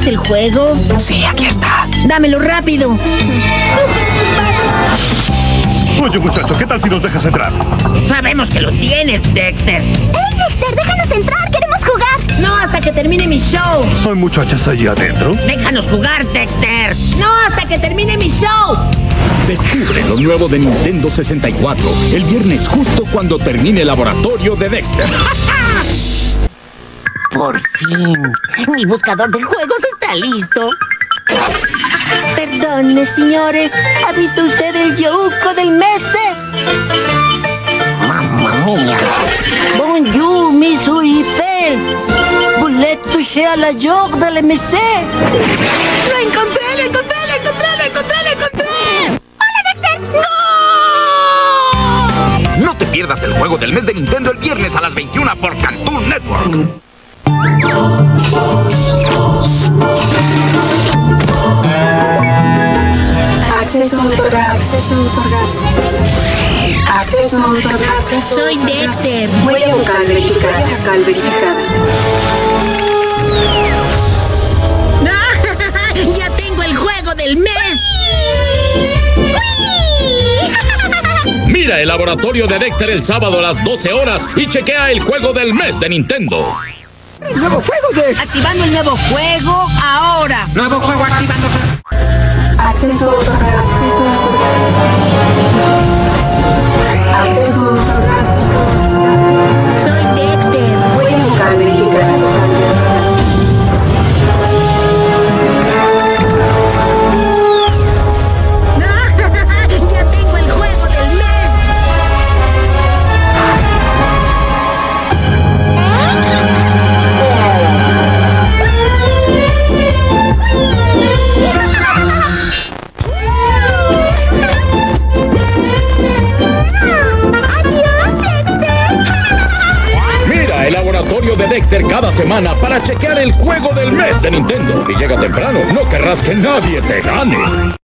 el juego? Sí, aquí está. Dámelo rápido. Oye, muchacho, ¿qué tal si nos dejas entrar? Sabemos que lo tienes, Dexter. ¡Hey, Dexter! ¡Déjanos entrar! ¡Queremos jugar! No, hasta que termine mi show. ¿Hay muchachas allí adentro? Déjanos jugar, Dexter. No, hasta que termine mi show. Descubre lo nuevo de Nintendo 64 el viernes justo cuando termine el laboratorio de Dexter. Por fin, mi buscador de juegos está listo. Perdone, señores. ¿Ha visto usted el yuco del mes? Mamma mía. Bonjour, Miss Urifel. Voulez toucher à la joc de l'MC? ¡Lo encontré, lo encontré, lo encontré, lo encontré, lo encontré! ¡Hola, Dexter! ¡No! No te pierdas el juego del mes de Nintendo el viernes a las 21 por Cartoon Network. Acceso otorgado. Acceso otorgado. Acceso otorgado. Soy Dexter. Huella vocal verificada. Vocal verificada. ¡Ya tengo el juego del mes! Mira el laboratorio de Dexter el sábado a las 12 horas y chequea el juego del mes de Nintendo. Nuevo juego, Dex. Activando el nuevo juego ahora. Nuevo juego activando. Acceso otorgado. Acceso otorgado. Acceso otorgado. Soy Dexter. Huella vocal verificada. ¡Ya tengo el juego del mes! Mira el laboratorio de Dexter cada semana para chequear el juego del mes de Nintendo. Y llega temprano, no querrás que nadie te gane.